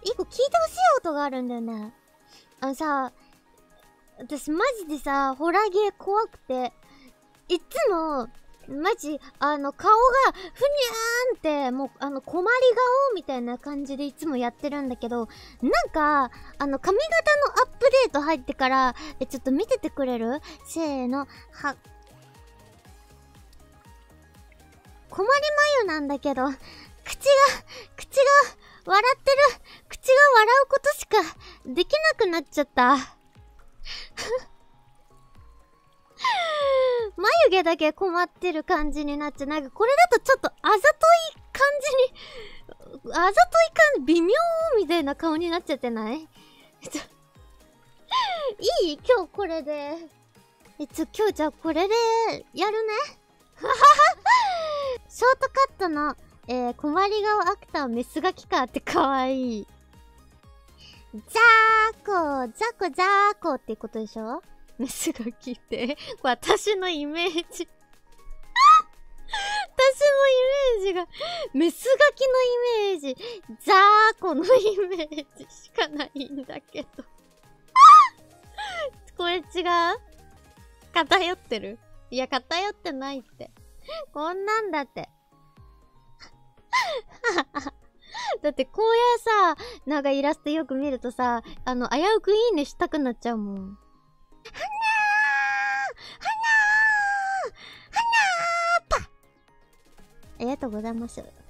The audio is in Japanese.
一個聞いてほしい音があるんだよね。私マジでさ、ホラーゲー怖くて、いつも、マジ、顔が、ふにゃーんって、もう、困り顔みたいな感じでいつもやってるんだけど、なんか、髪型のアップデート入ってから、ちょっと見ててくれる？せーの、困り眉なんだけど、口が、笑ってる、口が笑うことしかできなくなっちゃった。眉毛だけ困ってる感じになっちゃう。なんかこれだとちょっとあざとい感じに、微妙みたいな顔になっちゃってない？いい？今日これで。今日じゃあこれでやるね。ショートカットの、困り顔アクターメスガキかってかわいい。ザーコってことでしょ？メスガキって。私のイメージ。私のイメージが、メスガキのイメージ、ザーコのイメージしかないんだけど。これ違う？偏ってる？いや、偏ってないって。こんなんだって。だってこういうさ、なんかイラストよく見るとさ、危うくいいねしたくなっちゃうもん。はなーパありがとうございます。